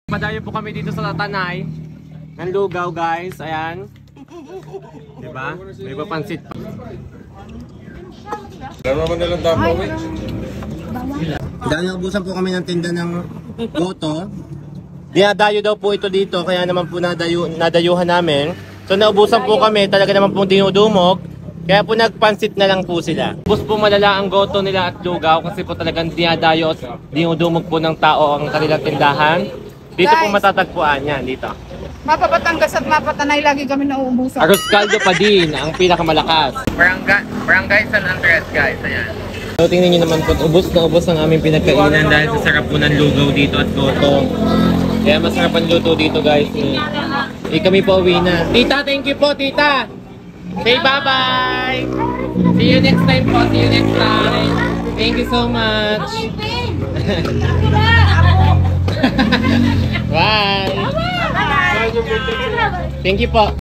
Padayo po kami dito sa Tanay ng lugaw, guys. Ayan. Diba? May papansit pa. Laro naman nilang tapo, eh. Dahil naubusan po kami ng tinda ng goto. Dinadayo daw po ito dito, kaya naman po nadayuhan namin. So naubusan po kami, talaga naman pong dinudumog. Kaya po nagpansit na lang po sila. Ubus po malala ang goto nila at lugaw kasi po talagang dinadayo at dinudumog po ng tao ang kanilang tindahan. Dito po matatagpuan yan, dito. Mapapatangas at mapatanay, lagi kami nauubusan. Arroz caldo pa din, ang pinakamalakas. Barangay San Andres, guys. Ayan. So tingnan nyo naman po, ubos na ubos ang aming pinagkainan dahil sa sarap po ng lugaw dito at goto. Kaya masarap ang luto dito, guys. Kami po uwi na. Tita, thank you po, tita! Say bye-bye! See you next time po, see you next time! Thank you so much! Bye! Thank you po!